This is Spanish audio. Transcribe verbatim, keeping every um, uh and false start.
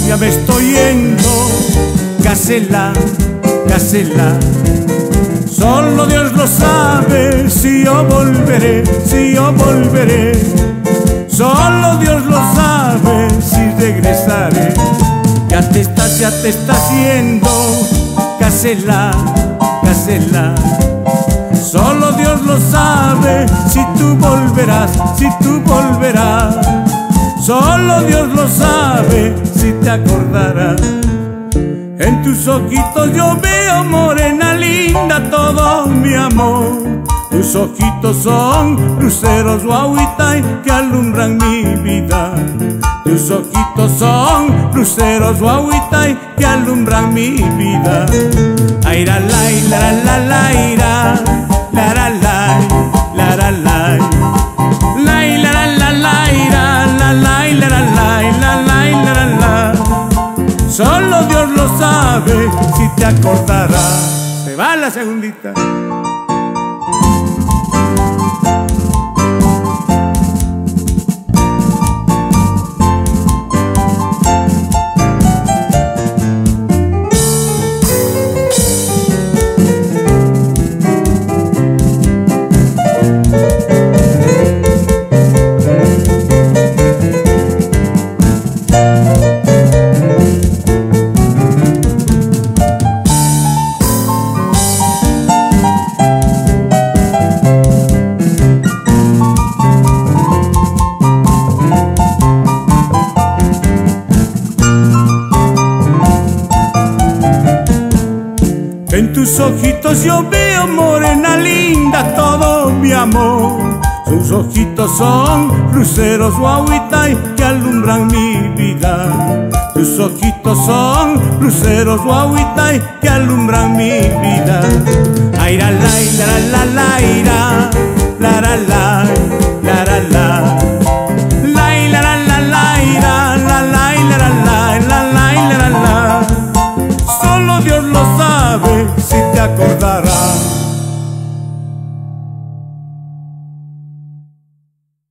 ya me estoy yendo, Gacela, Gacela. Solo Dios lo sabe si yo volveré, si yo volveré. Solo Dios lo sabe si regresaré. Ya te estás, ya te estás yendo, Gacela, Gacela. Solo Dios lo sabe si tú volverás, si tú volverás. Solo Dios lo sabe si te acordarás. En tus ojitos yo veo, morena linda, todo mi amor. Tus ojitos son luceros guauitay que alumbran mi vida. Tus ojitos son luceros guauitay que alumbran mi vida. Aira la la la la ira, la la la la la la. La la la la ira, la la la la la la la la. Solo Dios lo sabe si te acordarás. Se va la segundita. En tus ojitos yo veo, morena linda, todo mi amor. Sus ojitos son luceros guauitay que alumbran mi vida. Tus ojitos son luceros guauitay que alumbran mi vida. Aira la la la la ira, la la la la la la. La la la la ira, la la la la la la la la. Solo Dios lo sabe si te acordarás.